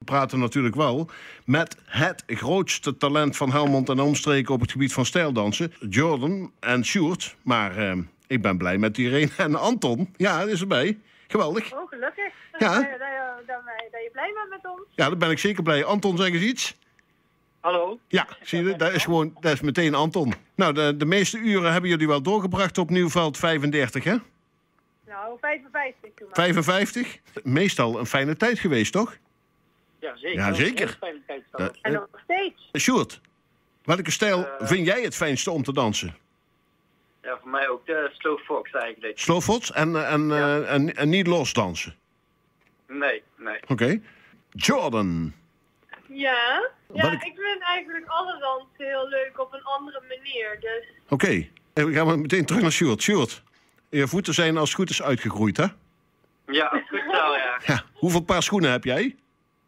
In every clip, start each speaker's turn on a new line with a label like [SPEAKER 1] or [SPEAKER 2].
[SPEAKER 1] praten natuurlijk wel met het grootste talent van Helmond en omstreken op het gebied van stijldansen. Jordan en Sjoerd. Maar ik ben blij met Irene en Anton. Ja, dat is erbij. Geweldig.
[SPEAKER 2] Oh, gelukkig.
[SPEAKER 1] Ja.
[SPEAKER 2] Dat je blij bent met ons.
[SPEAKER 1] Ja, daar ben ik zeker blij. Anton, zeg eens iets.
[SPEAKER 3] Hallo?
[SPEAKER 1] Ja, zie je, dat is meteen Anton. Nou, de meeste uren hebben jullie wel doorgebracht op Nieuwveld 35, hè?
[SPEAKER 2] Nou, 55 toen maar.
[SPEAKER 1] 55? Meestal een fijne tijd geweest, toch?
[SPEAKER 3] Ja, zeker.
[SPEAKER 1] Ja, zeker.
[SPEAKER 2] En nog steeds.
[SPEAKER 1] Sjoerd, welke stijl vind jij het fijnste om te dansen?
[SPEAKER 3] Ja, voor mij ook de slow fox eigenlijk.
[SPEAKER 1] Slowfox en niet losdansen?
[SPEAKER 3] Nee.
[SPEAKER 1] Oké. Jordan.
[SPEAKER 2] Ja. Ja,
[SPEAKER 1] Welk-
[SPEAKER 2] ik vind eigenlijk alle dansen heel leuk op een andere manier. Dus
[SPEAKER 1] Oké. We gaan meteen terug naar Sjoerd. Sjoerd, je voeten zijn als het goed is uitgegroeid, hè?
[SPEAKER 3] Ja, als het goed is wel, ja.
[SPEAKER 1] Ja. Hoeveel paar schoenen heb jij?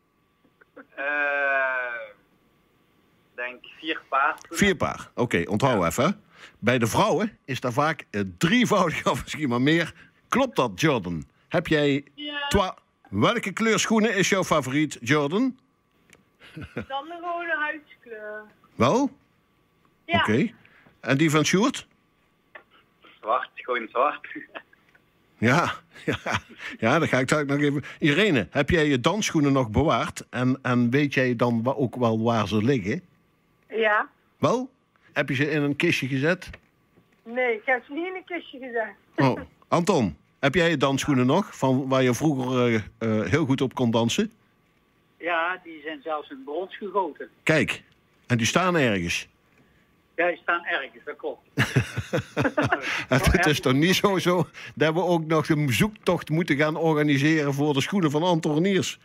[SPEAKER 3] Denk 4 paar.
[SPEAKER 1] 4 paar. Oké, onthoud even. Hè. Bij de vrouwen is daar vaak 3voudig of misschien maar meer. Klopt dat, Jordan? Heb jij...
[SPEAKER 2] ja,
[SPEAKER 1] Welke kleur schoenen is jouw favoriet, Jordan?
[SPEAKER 2] dan de rode huidskleur.
[SPEAKER 1] Wel?
[SPEAKER 2] Ja.
[SPEAKER 1] Oké. En die van Sjoerd?
[SPEAKER 3] Zwart, gewoon zwart.
[SPEAKER 1] Ja, dan ga ik daar nog even... Irene, heb jij je dansschoenen nog bewaard? En weet jij dan ook wel waar ze liggen?
[SPEAKER 2] Ja.
[SPEAKER 1] Wel? Heb je ze in een kistje gezet?
[SPEAKER 2] Nee, ik heb ze niet in een kistje gezet.
[SPEAKER 1] Oh, Anton, heb jij je dansschoenen nog? Van waar je vroeger heel goed op kon dansen?
[SPEAKER 3] Ja, die zijn zelfs in brons gegoten.
[SPEAKER 1] Kijk, en die staan ergens.
[SPEAKER 3] Ja, die staan ergens, dat klopt.
[SPEAKER 1] Het is toch niet zo dat we ook nog een zoektocht moeten gaan organiseren voor de schoenen van Anton Reniers?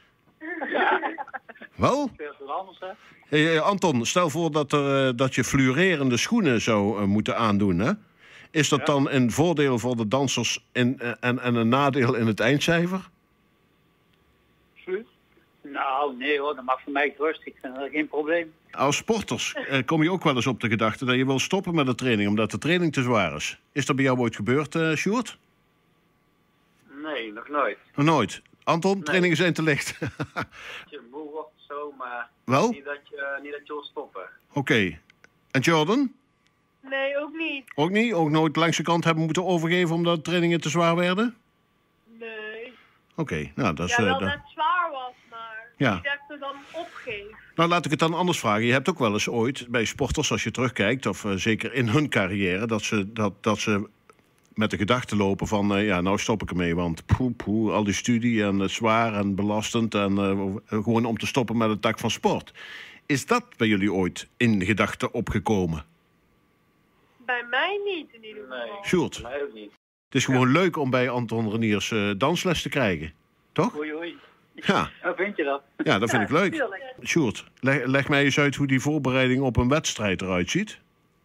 [SPEAKER 1] Wel?
[SPEAKER 3] Veel veel anders, hè?
[SPEAKER 1] Hey, Anton, stel voor dat je fluorerende schoenen zou moeten aandoen, hè? Is dat dan een voordeel voor de dansers en een nadeel in het eindcijfer?
[SPEAKER 3] Nou, nee hoor, dat mag voor mij gerust. Ik vind dat geen probleem.
[SPEAKER 1] Als sporters kom je ook wel eens op de gedachte dat je wil stoppen met de training omdat de training te zwaar is. Is dat bij jou ooit gebeurd, Sjoerd?
[SPEAKER 3] Nee, nog nooit.
[SPEAKER 1] Nog nooit. Anton, trainingen zijn te licht.
[SPEAKER 3] Dat je moe wordt of zo, maar
[SPEAKER 1] Wel?
[SPEAKER 3] niet dat je wil stoppen.
[SPEAKER 1] Oké. En Jordan?
[SPEAKER 2] Nee, ook niet.
[SPEAKER 1] Ook niet? Ook nooit langs de kant hebben moeten overgeven omdat de trainingen te zwaar werden?
[SPEAKER 2] Nee.
[SPEAKER 1] Oké, nou dat is...
[SPEAKER 2] Ja, wel
[SPEAKER 1] dat-
[SPEAKER 2] dat het zwaar was, maar
[SPEAKER 1] Ja.
[SPEAKER 2] niet dat ik er dan opgeef.
[SPEAKER 1] Nou, laat ik het dan anders vragen. Je hebt ook wel eens ooit bij sporters, als je terugkijkt, of zeker in hun carrière, dat ze met de gedachte lopen van, nou stop ik ermee, want al die studie en zwaar en belastend en gewoon om te stoppen met het tak van sport. Is dat bij jullie ooit in de gedachte opgekomen?
[SPEAKER 2] Bij mij niet in ieder geval.
[SPEAKER 3] Nee.
[SPEAKER 1] Sjoerd,
[SPEAKER 3] Voor mij ook niet.
[SPEAKER 1] het is gewoon leuk om bij Anton Reniers dansles te krijgen, toch?
[SPEAKER 3] Oei.
[SPEAKER 1] Ja,
[SPEAKER 3] Hoe vind je dat?
[SPEAKER 1] ja dat vind ik leuk.
[SPEAKER 2] Tuurlijk.
[SPEAKER 1] Sjoerd, leg mij eens uit hoe die voorbereiding op een wedstrijd eruit ziet.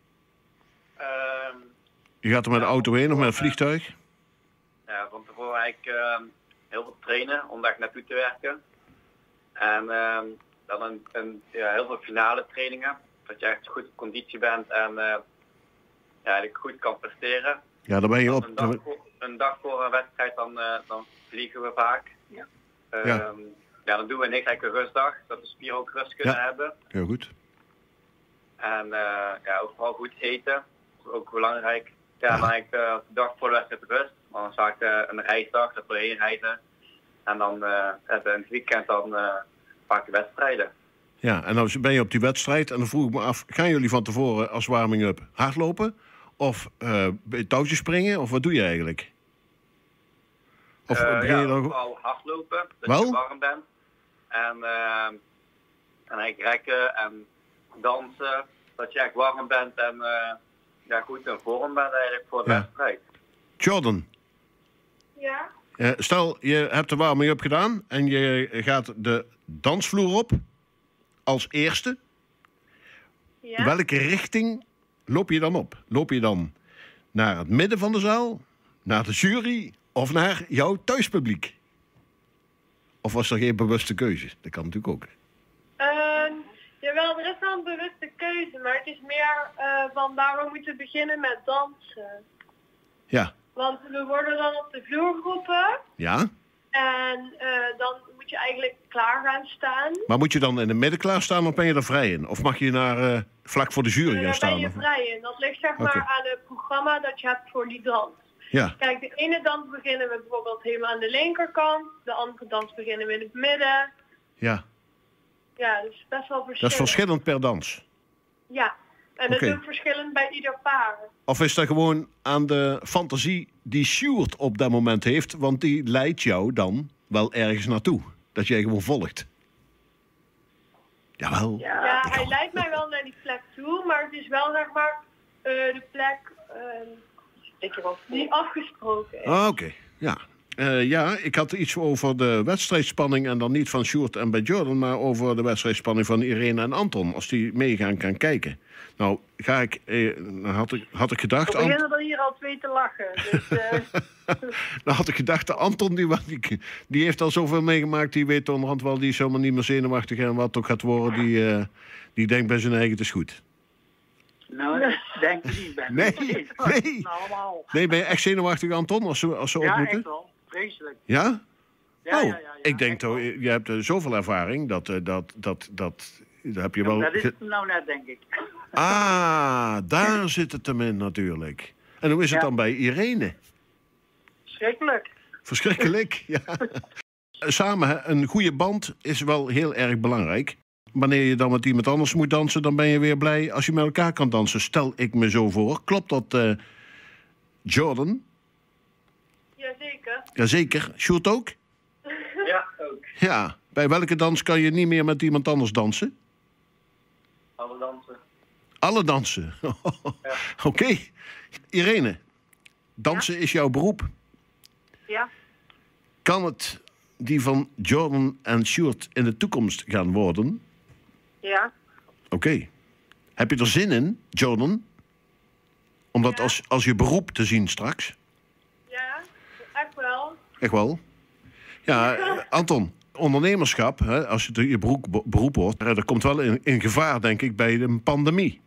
[SPEAKER 1] Je gaat er met de auto heen of met het vliegtuig?
[SPEAKER 3] Ja, van tevoren eigenlijk heel veel trainen om daar naartoe te werken. En dan heel veel finale trainingen. Dat je echt goed op conditie bent en eigenlijk goed kan presteren.
[SPEAKER 1] Ja, dan ben je op...
[SPEAKER 3] Een dag voor een wedstrijd dan vliegen we vaak.
[SPEAKER 1] Ja.
[SPEAKER 3] Dan doen we niks, eigenlijk een rustdag. Dat de spieren ook rust kunnen hebben.
[SPEAKER 1] Heel goed.
[SPEAKER 3] En ook vooral goed eten. Dat is ook belangrijk. Ja, dan eigenlijk de dag voor de wedstrijd rust. Dan vaak een reisdag, dat we heen reizen. En dan in het weekend dan vaak de wedstrijden.
[SPEAKER 1] Ja, en dan ben je op die wedstrijd en dan vroeg ik me af, gaan jullie van tevoren als warming-up hardlopen? Of touwtjes springen? Of wat doe je eigenlijk? Of begin je dan...
[SPEAKER 3] vooral hardlopen, dat
[SPEAKER 1] Wel?
[SPEAKER 3] je warm bent. En eigenlijk rekken en dansen, dat je echt warm bent en goed in vorm bent eigenlijk voor de
[SPEAKER 1] Ja.
[SPEAKER 3] wedstrijd.
[SPEAKER 1] Jordan,
[SPEAKER 2] Ja?
[SPEAKER 1] stel je hebt de warming-up gedaan en je gaat de dansvloer op als eerste.
[SPEAKER 2] Ja?
[SPEAKER 1] Welke richting loop je dan op? Loop je dan naar het midden van de zaal, naar de jury of naar jouw thuispubliek? Of was er geen bewuste keuze? Dat kan natuurlijk ook.
[SPEAKER 2] Jawel, er is wel een bewuste keuze, maar het is meer van waarom moeten we beginnen met dansen.
[SPEAKER 1] Ja.
[SPEAKER 2] Want we worden dan op de vloer geroepen
[SPEAKER 1] Ja?
[SPEAKER 2] en dan moet moet je eigenlijk klaar gaan staan.
[SPEAKER 1] Maar moet je dan in de midden klaarstaan of ben je er vrij in? Of mag je naar vlak voor de jury gaan
[SPEAKER 2] Daar
[SPEAKER 1] staan?
[SPEAKER 2] ben je
[SPEAKER 1] of-
[SPEAKER 2] vrij in. Dat ligt zeg maar
[SPEAKER 1] Oké.
[SPEAKER 2] aan het programma dat je hebt voor die dans.
[SPEAKER 1] Ja,
[SPEAKER 2] Kijk, de ene dans beginnen we bijvoorbeeld helemaal aan de linkerkant. De andere dans beginnen we in het midden.
[SPEAKER 1] ja.
[SPEAKER 2] Ja, dus best wel verschillend.
[SPEAKER 1] Dat is verschillend per dans.
[SPEAKER 2] Ja, en dat
[SPEAKER 1] Oké.
[SPEAKER 2] is ook verschillend bij ieder paar.
[SPEAKER 1] Of is dat gewoon aan de fantasie die Sjoerd op dat moment heeft? Want die leidt jou dan wel ergens naartoe. Dat jij gewoon volgt. Jawel.
[SPEAKER 2] Ja, hij leidt mij wel naar die plek toe, maar het is wel zeg maar de plek die afgesproken is.
[SPEAKER 1] Ah, oké, ja. Ja, ik had iets over de wedstrijdspanning en dan niet van Sjoerd en bij Jordan, maar over de wedstrijdspanning van Irene en Anton, als die meegaan kan kijken. Nou, ga ik, had ik gedacht...
[SPEAKER 2] We beginnen er hier al 2 te lachen. Dus,
[SPEAKER 1] Dan had ik gedacht, de Anton die heeft al zoveel meegemaakt, die weet onderhand wel, die is helemaal niet meer zenuwachtig en wat ook gaat worden, die denkt bij zijn eigen, het is goed.
[SPEAKER 4] Nou, ik denk ik niet. Ben.
[SPEAKER 1] Nee.
[SPEAKER 4] Allemaal.
[SPEAKER 1] Nee, ben je echt zenuwachtig, Anton, als ze
[SPEAKER 4] Ja,
[SPEAKER 1] ontmoeten?
[SPEAKER 4] echt wel. Vreselijk.
[SPEAKER 1] Ja?
[SPEAKER 4] Ja,
[SPEAKER 1] Oh,
[SPEAKER 4] ja, ja, ja,
[SPEAKER 1] ik denk
[SPEAKER 4] echt
[SPEAKER 1] toch,
[SPEAKER 4] wel.
[SPEAKER 1] je hebt zoveel ervaring, dat heb je wel...
[SPEAKER 4] Dat is het nou net, denk ik.
[SPEAKER 1] Ah, daar zit het hem in natuurlijk. En hoe is het
[SPEAKER 4] Ja.
[SPEAKER 1] dan bij Irene?
[SPEAKER 4] Schrikkelijk.
[SPEAKER 1] Verschrikkelijk, ja. Samen, hè, een goede band is wel heel erg belangrijk. Wanneer je dan met iemand anders moet dansen, dan ben je weer blij als je met elkaar kan dansen. Stel ik me zo voor. Klopt dat, Jordan?
[SPEAKER 2] jazeker.
[SPEAKER 1] Jazeker. Sjoerd ook?
[SPEAKER 3] Ja, ook.
[SPEAKER 1] Ja. Bij welke dans kan je niet meer met iemand anders dansen?
[SPEAKER 3] Alle dansen.
[SPEAKER 1] Alle dansen. Oké. Irene, dansen is jouw beroep.
[SPEAKER 2] Ja.
[SPEAKER 1] Kan het die van Jordan en Sjoerd in de toekomst gaan worden?
[SPEAKER 2] Ja.
[SPEAKER 1] Oké. Heb je er zin in, Jordan? Om dat
[SPEAKER 2] Ja.
[SPEAKER 1] als je beroep te zien straks?
[SPEAKER 2] Ja, echt wel.
[SPEAKER 1] Echt wel? Ja, Anton, ondernemerschap, hè, als het je beroep wordt, dat komt wel in gevaar, denk ik, bij een pandemie.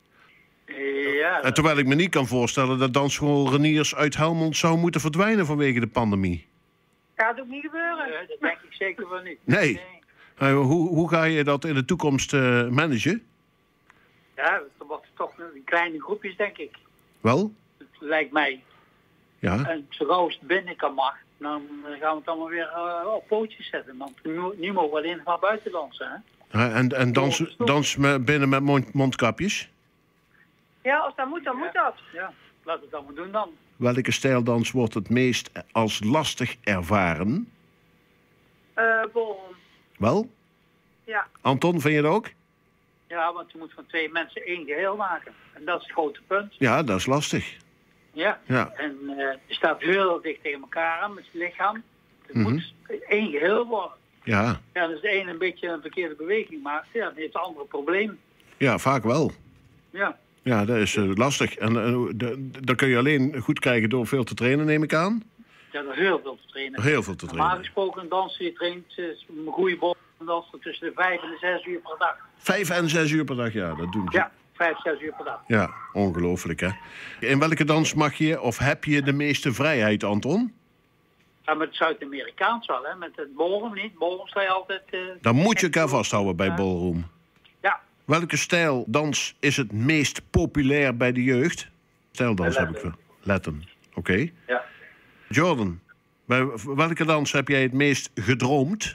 [SPEAKER 4] Ja,
[SPEAKER 1] En terwijl ik me niet kan voorstellen dat dansschool Reniers uit Helmond zou moeten verdwijnen vanwege de pandemie.
[SPEAKER 2] Gaat ook niet gebeuren.
[SPEAKER 4] dat denk ik zeker van niet.
[SPEAKER 1] Nee. Hoe ga je dat in de toekomst managen?
[SPEAKER 4] Ja, dan wordt het toch in kleine groepjes, denk ik.
[SPEAKER 1] Wel?
[SPEAKER 4] Het lijkt mij.
[SPEAKER 1] Ja.
[SPEAKER 4] En zo gauw het binnen kan mag, dan gaan we het allemaal weer op pootjes zetten. Want nu mogen we alleen maar buiten dansen, hè?
[SPEAKER 1] En dans binnen met mondkapjes?
[SPEAKER 2] Ja, als dat moet, dan moet dat.
[SPEAKER 4] Ja, laten we het allemaal doen dan.
[SPEAKER 1] Welke stijldans wordt het meest als lastig ervaren?
[SPEAKER 2] Ballroom.
[SPEAKER 1] Wel?
[SPEAKER 2] Ja.
[SPEAKER 1] Anton, vind je dat ook?
[SPEAKER 4] Ja, want je moet van 2 mensen 1 geheel maken. En dat is het grote punt.
[SPEAKER 1] Ja, dat is lastig.
[SPEAKER 4] Ja.
[SPEAKER 1] Ja.
[SPEAKER 4] En je staat heel dicht tegen elkaar aan met je lichaam. Het
[SPEAKER 1] Mhm.
[SPEAKER 4] moet 1 geheel worden.
[SPEAKER 1] Ja,
[SPEAKER 4] Ja, dan is de ene een beetje een verkeerde beweging maakt, ja, dan heeft de andere een probleem.
[SPEAKER 1] ja, vaak wel.
[SPEAKER 4] Ja.
[SPEAKER 1] Ja, dat is lastig. En dat kun je alleen goed krijgen door veel te trainen, neem ik aan.
[SPEAKER 4] Ja, er is heel veel te trainen.
[SPEAKER 1] Heel veel te
[SPEAKER 4] Normaal
[SPEAKER 1] trainen.
[SPEAKER 4] gesproken een danser, je traint een goede bol dansen tussen de 5 en de 6 uur per dag.
[SPEAKER 1] 5 en 6 uur per dag, ja, dat doen ze.
[SPEAKER 4] Ja, 5, 6 uur per dag.
[SPEAKER 1] Ja, ongelooflijk, hè. In welke dans mag je of heb je de meeste vrijheid, Anton?
[SPEAKER 4] Ja, met het Zuid-Amerikaans wel, hè. Met het ballroom niet. Ballroom sta je altijd...
[SPEAKER 1] Dan moet je elkaar vasthouden bij ballroom.
[SPEAKER 4] Ja.
[SPEAKER 1] Welke stijl dans is het meest populair bij de jeugd? Stijldans heb ik voor. Latin. Oké.
[SPEAKER 3] Ja.
[SPEAKER 1] Jordan, bij welke dans heb jij het meest gedroomd?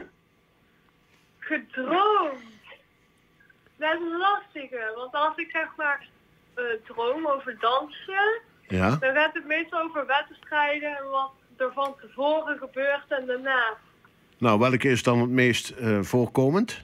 [SPEAKER 2] Gedroomd. Dat is een lastige, want als ik zeg maar droom over dansen,
[SPEAKER 1] Ja.
[SPEAKER 2] dan gaat het meestal over wedstrijden en wat er van tevoren gebeurt en daarna.
[SPEAKER 1] Nou, welke is dan het meest voorkomend?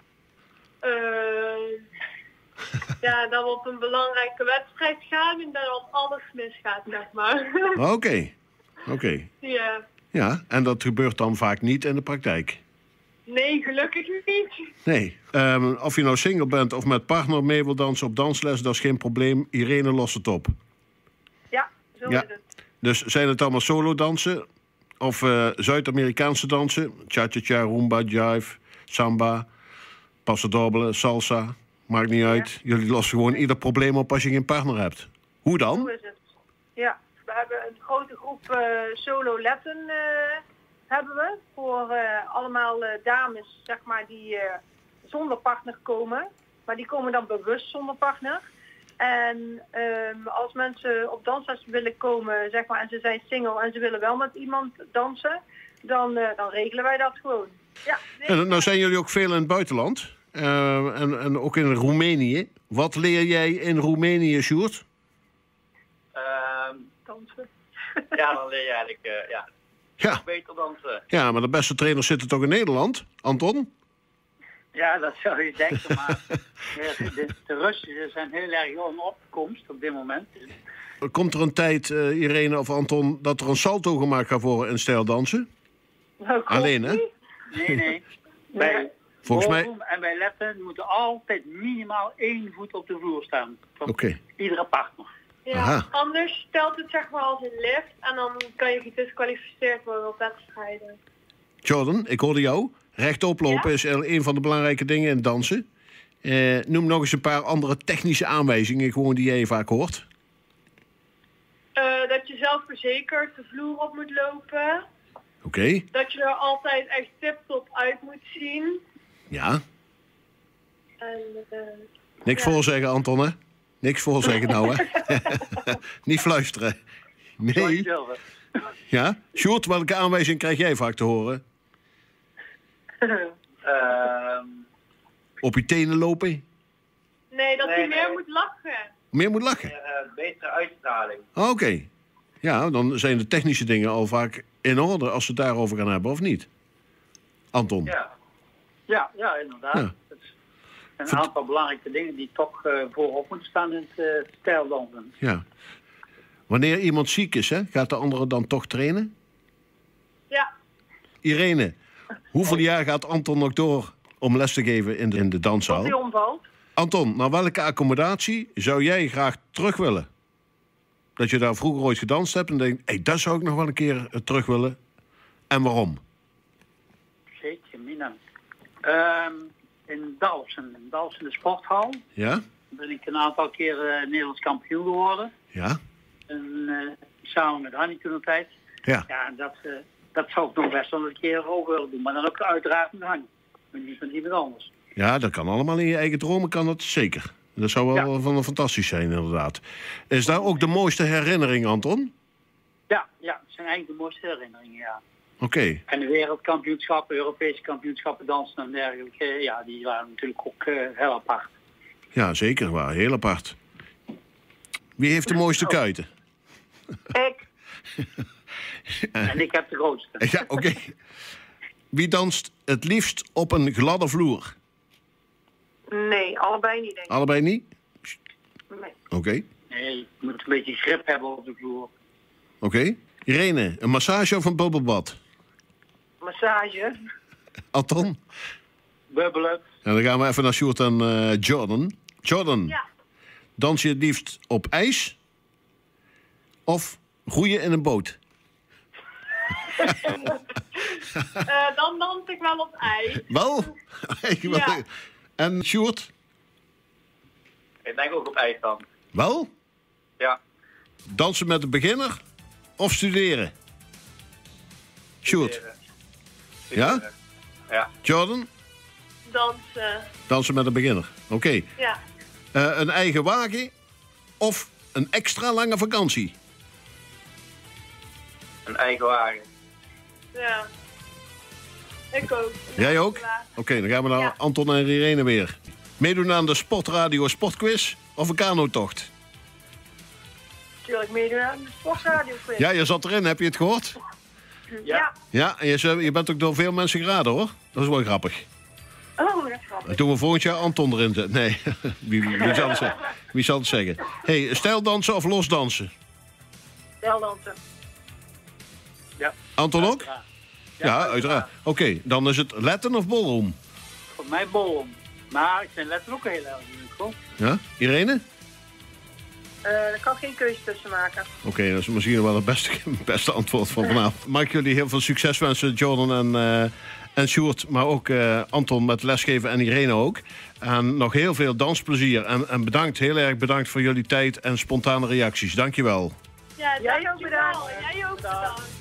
[SPEAKER 2] Ja, dat we op een belangrijke wedstrijd gaan en dat alles misgaat, zeg maar.
[SPEAKER 1] Oké. Oké.
[SPEAKER 2] Ja.
[SPEAKER 1] Ja, en dat gebeurt dan vaak niet in de praktijk.
[SPEAKER 2] Nee, gelukkig niet.
[SPEAKER 1] Nee. Of je nou single bent of met partner mee wil dansen op dansles, dat is geen probleem. Irene lost het op.
[SPEAKER 2] Ja, zo
[SPEAKER 1] Ja.
[SPEAKER 2] is het.
[SPEAKER 1] Dus zijn het allemaal solo dansen? Of Zuid-Amerikaanse dansen? Cha-cha-cha, rumba, jive, samba, paso doble, salsa. Maakt niet uit. Jullie lossen gewoon ieder probleem op als je geen partner hebt. Hoe
[SPEAKER 2] Zo
[SPEAKER 1] dan?
[SPEAKER 2] is het. Ja, we hebben een grote groep solo Latin hebben we voor allemaal dames, zeg maar, die zonder partner komen. Maar die komen dan bewust zonder partner. En als mensen op dansles willen komen, zeg maar, en ze zijn single en ze willen wel met iemand dansen, dan regelen wij dat gewoon. Ja,
[SPEAKER 1] En nou zijn jullie ook veel in het buitenland. En ook in Roemenië. Wat leer jij in Roemenië, Sjoerd?
[SPEAKER 2] Dansen.
[SPEAKER 3] Ja, dan leer je eigenlijk
[SPEAKER 1] Ja.
[SPEAKER 3] beter dansen.
[SPEAKER 1] Ja, maar de beste trainers zitten toch in Nederland? Anton?
[SPEAKER 4] Ja, dat zou je denken, maar de Russen zijn heel erg in opkomst op dit moment.
[SPEAKER 1] Komt er een tijd, Irene of Anton, dat er een salto gemaakt gaat worden in stijldansen?
[SPEAKER 2] Nou,
[SPEAKER 1] Alleen, hè?
[SPEAKER 4] Nee. Bij
[SPEAKER 1] Volgens mij...
[SPEAKER 4] ballroom en bij letten moeten altijd minimaal 1 voet op de vloer staan. Van
[SPEAKER 1] Oké.
[SPEAKER 4] iedere partner.
[SPEAKER 2] Ja,
[SPEAKER 1] Aha.
[SPEAKER 2] anders stelt het zeg maar als een lift en dan kan je gedisqualificeerd worden op wedstrijden.
[SPEAKER 1] Jordan, ik hoorde jou. Rechtop lopen is een van de belangrijke dingen in dansen. Noem nog eens een paar andere technische aanwijzingen, gewoon die jij vaak hoort.
[SPEAKER 2] Dat je zelfverzekerd de vloer op moet lopen.
[SPEAKER 1] Oké.
[SPEAKER 2] Dat je er altijd echt tip-top uit moet zien.
[SPEAKER 1] Ja.
[SPEAKER 2] En,
[SPEAKER 1] Niks voorzeggen, Anton, hè? Niks voorzeggen nou, hè? Niet fluisteren. Nee. Ja? Sjoerd, welke aanwijzing krijg jij vaak te horen? Op je tenen lopen?
[SPEAKER 2] nee, dat hij meer moet lachen.
[SPEAKER 1] Meer moet lachen.
[SPEAKER 3] Betere uitstraling.
[SPEAKER 1] Oké. Ja, dan zijn de technische dingen al vaak in orde als we het daarover gaan hebben, of niet? Anton?
[SPEAKER 4] Ja, inderdaad.
[SPEAKER 1] Ja.
[SPEAKER 4] Dat zijn een aantal belangrijke dingen die toch voorop moeten staan in het stijldansen.
[SPEAKER 1] Ja. Wanneer iemand ziek is, hè, gaat de andere dan toch trainen?
[SPEAKER 2] Ja,
[SPEAKER 1] Irene, hoeveel jaar gaat Anton nog door om les te geven in de
[SPEAKER 2] tot
[SPEAKER 1] danszaal?
[SPEAKER 2] hij omvalt.
[SPEAKER 1] Anton, naar welke accommodatie zou jij graag terug willen? Dat je daar vroeger ooit gedanst hebt en denkt, hey, dat zou ik nog wel een keer terug willen. En waarom?
[SPEAKER 4] Jeetje, mina. In Dalfsen de sporthal.
[SPEAKER 1] Ja?
[SPEAKER 4] Ben ik een aantal keer Nederlands kampioen geworden.
[SPEAKER 1] Ja?
[SPEAKER 4] En, samen met Hanny toen een tijd.
[SPEAKER 1] Ja.
[SPEAKER 4] Ja, dat zou ik nog best wel een keer ook willen doen. Maar dan ook uiteraard met Hanny. Maar niet met iemand anders.
[SPEAKER 1] Ja, dat kan allemaal in je eigen dromen, kan dat zeker. Dat zou wel van fantastisch zijn, inderdaad. Is daar ook de mooiste herinnering, Anton?
[SPEAKER 4] Ja, het zijn eigenlijk de mooiste herinneringen, ja.
[SPEAKER 1] Oké.
[SPEAKER 4] En de wereldkampioenschappen, Europese kampioenschappen dansen en dergelijke, ja, die waren natuurlijk ook heel apart.
[SPEAKER 1] Ja, zeker waar. Heel apart. Wie heeft de mooiste kuiten?
[SPEAKER 2] Ik.
[SPEAKER 4] En ik heb de grootste.
[SPEAKER 1] Ja, oké. Wie danst het liefst op een gladde vloer?
[SPEAKER 2] Nee, allebei niet, denk ik.
[SPEAKER 1] Allebei niet?
[SPEAKER 2] Nee.
[SPEAKER 1] Oké.
[SPEAKER 4] Nee, je moet een beetje grip hebben op de vloer.
[SPEAKER 1] Oké. Irene, een massage of een bubbelbad?
[SPEAKER 2] Massage.
[SPEAKER 1] Anton?
[SPEAKER 4] Bubbelen.
[SPEAKER 1] En dan gaan we even naar Sjoerd en Jordan. Jordan,
[SPEAKER 2] Ja.
[SPEAKER 1] dans je het liefst op ijs? Of roeien in een boot?
[SPEAKER 2] Dan dans ik wel op ijs.
[SPEAKER 1] Wel?
[SPEAKER 2] Ja.
[SPEAKER 1] En Sjoerd?
[SPEAKER 3] Ik denk ook op ijs dan.
[SPEAKER 1] Wel?
[SPEAKER 3] Ja.
[SPEAKER 1] Dansen met een beginner of studeren? Sjoerd? Ja?
[SPEAKER 3] Ja.
[SPEAKER 1] Jordan?
[SPEAKER 2] Dansen.
[SPEAKER 1] Dansen met een beginner. Oké.
[SPEAKER 2] Ja.
[SPEAKER 1] Een eigen wagen of een extra lange vakantie?
[SPEAKER 3] Een eigen wagen.
[SPEAKER 2] Ja. Ik ook.
[SPEAKER 1] Jij ook? Oké, dan gaan we naar
[SPEAKER 2] Ja.
[SPEAKER 1] Anton en Irene weer. Meedoen aan de Sportradio Sportquiz of een kanotocht?
[SPEAKER 2] Natuurlijk meedoen aan de sportradio quiz.
[SPEAKER 1] Ja, je zat erin, heb je het gehoord?
[SPEAKER 2] Ja.
[SPEAKER 1] Ja, en je bent ook door veel mensen geraden, hoor. Dat is wel grappig.
[SPEAKER 2] Oh, dat is grappig.
[SPEAKER 1] En doen we volgend jaar Anton erin zetten. Nee, wie zal het zeggen? Wie zal het zeggen? Hey, stijldansen of losdansen?
[SPEAKER 2] Wel dansen.
[SPEAKER 4] Ja.
[SPEAKER 1] Anton ook?
[SPEAKER 4] Uiteraard.
[SPEAKER 1] Ja, uiteraard. Oké, dan is het Latin of ballroom?
[SPEAKER 4] Voor mij ballroom. Maar ik vind letter ook heel erg leuk, hoor.
[SPEAKER 1] Ja? Irene?
[SPEAKER 2] Daar kan ik geen keuze tussen maken.
[SPEAKER 1] Oké, dat is misschien wel het beste antwoord van vanavond. Mag ik jullie heel veel succes wensen, Jordan en Sjoerd. Maar ook Anton met lesgeven en Irene ook. En nog heel veel dansplezier. En bedankt, heel erg bedankt voor jullie tijd en spontane reacties. Dankjewel.
[SPEAKER 2] Ja, jij ook bedankt. Jij ook bedankt.